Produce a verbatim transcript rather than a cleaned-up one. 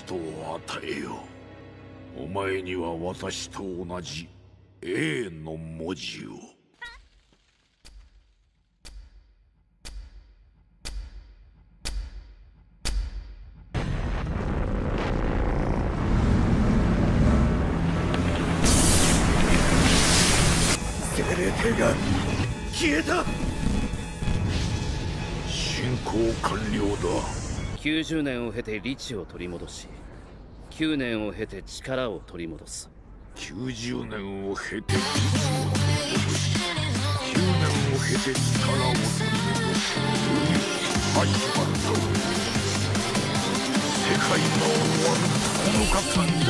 トを与えよう。お前には私と同じ A の文字を。 精霊体が消えた。 進行完了だ。 きゅうじゅうねんを経て理知を取り戻し、きゅうねんを経て力を取り戻す。 きゅうじゅうねんを経て理知を取り戻し、きゅうねんを経て力を取り戻す。始まった。世界が終わるこのかかん